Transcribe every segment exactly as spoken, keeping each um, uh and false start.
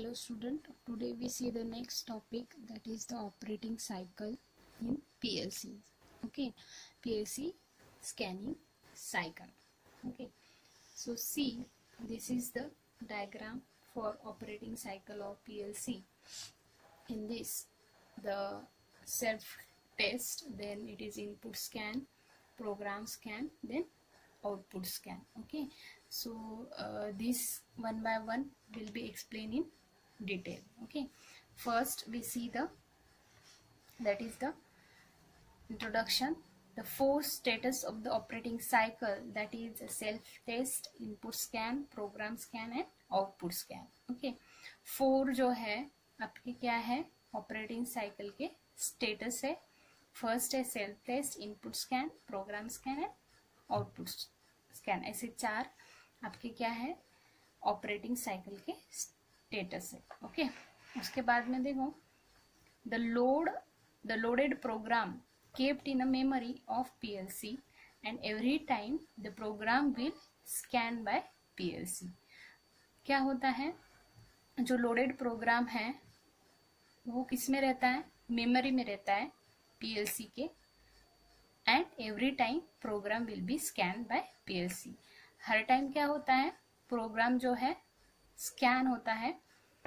Hello student, today we see the next topic, that is the operating cycle in P L C. Okay, P L C scanning cycle. Okay, so see, this is the diagram for operating cycle of P L C. In this, the self test, then it is input scan, program scan, then output scan. Okay, so uh, this one by one will be explained in detail. Okay, first we see the, that is the introduction, the four status of the operating cycle, that is self test, input scan, program scan and output scan. Okay, four जो है आपके क्या है, operating cycle के status है. First है self test, input scan, program scan and output scan. ऐसे चार आपके क्या है, ऑपरेटिंग साइकिल के स्टेटस है. ओके, उसके बाद में देखो, the load the loaded program kept in a memory of PLC and every time the program will scan by PLC. क्या होता है, जो लोडेड प्रोग्राम है वो किस में रहता है, मेमोरी में रहता है पीएलसी के, and every time program will be scan by PLC. हर टाइम क्या होता है, प्रोग्राम जो है स्कैन होता है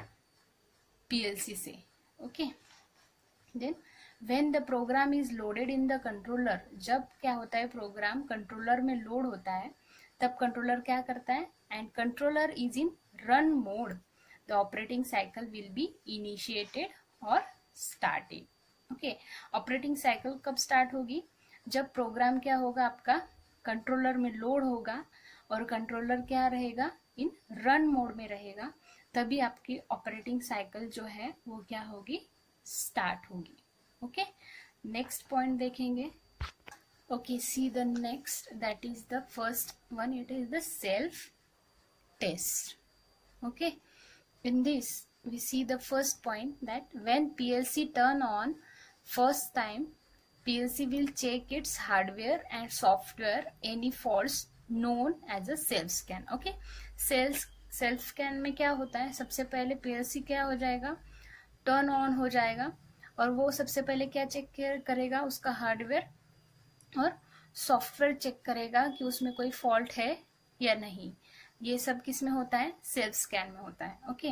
पीएलसी से. Okay, then when the program is loaded in the controller, जब क्या होता है, प्रोग्राम कंट्रोलर में लोड होता है, तब कंट्रोलर क्या करता है, and controller is in run mode, the operating cycle will be initiated और स्टार्टेड. ओके, ऑपरेटिंग साइकिल कब स्टार्ट होगी, जब प्रोग्राम क्या होगा, आपका कंट्रोलर में लोड होगा और कंट्रोलर क्या रहेगा, इन रन मोड में रहेगा, तभी आपकी ऑपरेटिंग साइकिल जो है वो क्या होगी, स्टार्ट होगी. ओके, नेक्स्ट पॉइंट देखेंगे. Okay, see the next, that is the first one, it is the self test. Okay, in this we see the first point, that when P L C turn on first time, P L C will check its hardware and software any faults known as a self scan. Okay, self self scan में क्या होता है, सबसे पहले P L C क्या हो जाएगा, turn on हो जाएगा, और वो सबसे पहले क्या चेक करेगा, उसका हार्डवेयर और सॉफ्टवेयर चेक करेगा कि उसमें कोई फॉल्ट है या नहीं. ये सब किस में होता है, सेल्फ स्कैन में होता है. Okay,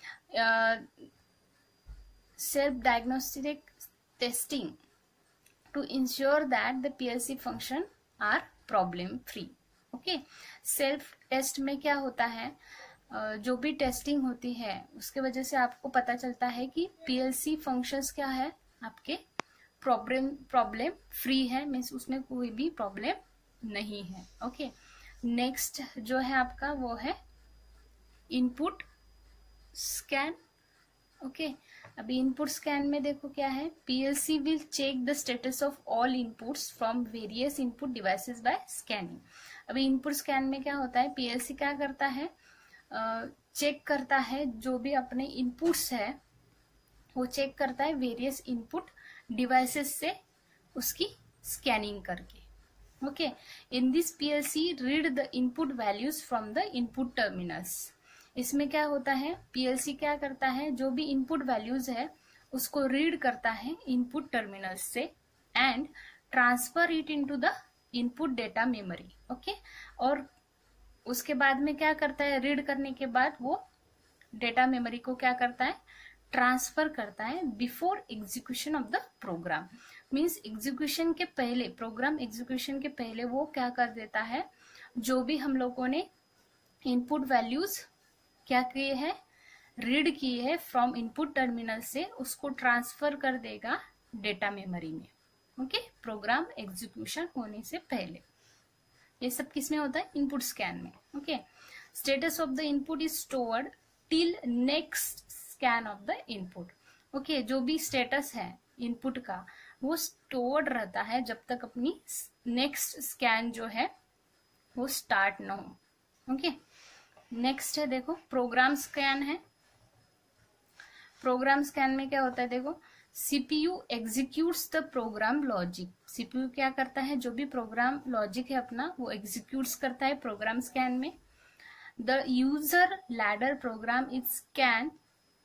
self diagnostic testing to ensure that the PLC function are problem free. Okay, self test में क्या होता है, uh, जो भी टेस्टिंग होती है उसके वजह से आपको पता चलता है कि पीएलसी फंक्शंस क्या है, आपके प्रॉब्लम प्रॉब्लम फ्री है, मीन्स उसमें कोई भी प्रॉब्लम नहीं है. ओके, नेक्स्ट जो है आपका वो है इनपुट स्कैन. ओके, अभी इनपुट स्कैन में देखो क्या है, PLC will check the status of all inputs from various input devices by scanning. अभी इनपुट स्कैन में क्या होता है, पीएलसी क्या करता है, चेक uh, करता है जो भी अपने इनपुट्स है वो चेक करता है वेरियस इनपुट डिवाइसेस से, उसकी स्कैनिंग करके. Okay, in this P L C read the input values from the input terminals. इसमें क्या होता है, P L C क्या करता है, जो भी इनपुट वैल्यूज है उसको रीड करता है इनपुट टर्मिनल्स से, and transfer it into the input data memory. Okay, और उसके बाद में क्या करता है, रीड करने के बाद वो डेटा मेमोरी को क्या करता है, ट्रांसफर करता है before execution of the program. Means execution के पहले, प्रोग्राम एग्जीक्यूशन के पहले वो क्या कर देता है, जो भी हम लोगों ने इनपुट वैल्यूज क्या किए हैं, रीड किए हैं फ्रॉम इनपुट टर्मिनल से, उसको ट्रांसफर कर देगा डेटा मेमोरी में. ओके, प्रोग्राम एग्जीक्यूशन होने से पहले. ये सब किसमें होता है, इनपुट स्कैन में. Okay, status of the input is stored till next scan of the input. Okay, जो भी स्टेटस है इनपुट का वो स्टोर्ड रहता है जब तक अपनी नेक्स्ट स्कैन जो है वो स्टार्ट ना हो. ओके, नेक्स्ट है देखो, प्रोग्राम स्कैन है. प्रोग्राम स्कैन में क्या होता है, देखो, CPU executes the program logic. CPU क्या करता है, जो भी प्रोग्राम लॉजिक है अपना वो एग्जीक्यूट्स करता है प्रोग्राम स्कैन में. The user ladder program is scan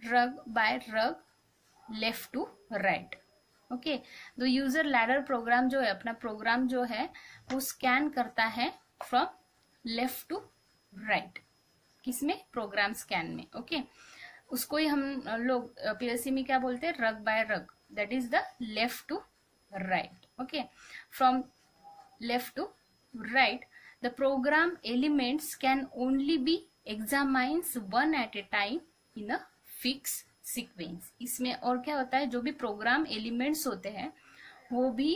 rung by rung left to right. Okay, तो यूजर लैडर प्रोग्राम जो है, अपना प्रोग्राम जो है वो स्कैन करता है फ्रॉम लेफ्ट टू राइट, किसमें, प्रोग्राम स्कैन में। Okay okay? उसको ही हम लोग पीएलसी में क्या बोलते हैं, rung by rung, that is the left to right. Okay, from left to right the program elements can only be examines one at a time in a fix sequence. इसमें और क्या होता है, जो भी प्रोग्राम एलिमेंट्स होते हैं वो भी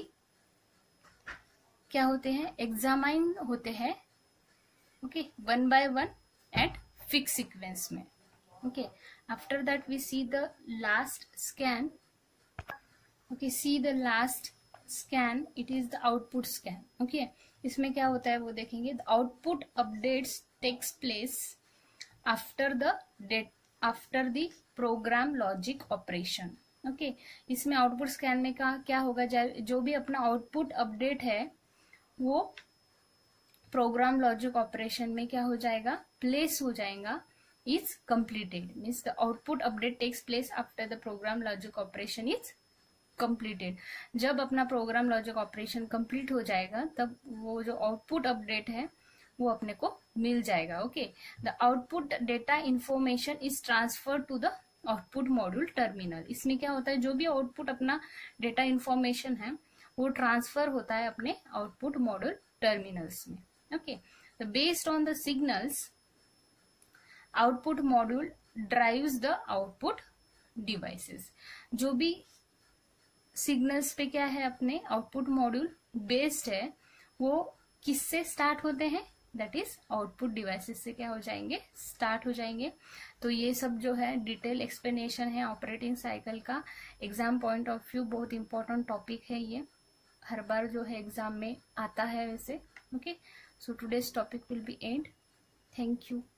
क्या होते हैं, एग्जामाइन होते हैं, okay, one by one at fix sequence में। Okay, after that we see the last scan. Okay, see the last scan, it is the output scan. Okay, इसमें क्या होता है वो देखेंगे। The output updates takes place after the date after the program logic operation. Okay, इसमें output scan में का क्या होगा, जो भी अपना आउटपुट अपडेट है वो प्रोग्राम लॉजिक ऑपरेशन में क्या हो जाएगा, प्लेस हो जाएगा, is completed. Means the output update takes place after the program logic operation is completed. जब अपना प्रोग्राम लॉजिक ऑपरेशन कंप्लीट हो जाएगा तब वो जो आउटपुट अपडेट है वो अपने को मिल जाएगा। Okay, the output data information is transfer to the output module terminal. इसमें क्या होता है, जो भी आउटपुट अपना डेटा इंफॉर्मेशन है वो ट्रांसफर होता है अपने आउटपुट मॉड्यूल टर्मिनल्स में। Okay, the based on the signals output module drives the output devices. जो भी सिग्नल्स पे क्या है, अपने आउटपुट मॉड्यूल बेस्ड है, वो किससे स्टार्ट होते हैं, दैट इज आउटपुट डिवाइसेस से क्या हो जाएंगे, स्टार्ट हो जाएंगे। तो ये सब जो है डिटेल एक्सप्लेनेशन है ऑपरेटिंग साइकिल का। एग्जाम पॉइंट ऑफ व्यू बहुत इंपॉर्टेंट टॉपिक है, ये हर बार जो है एग्जाम में आता है वैसे। Okay, so today's topic will be end. Thank you.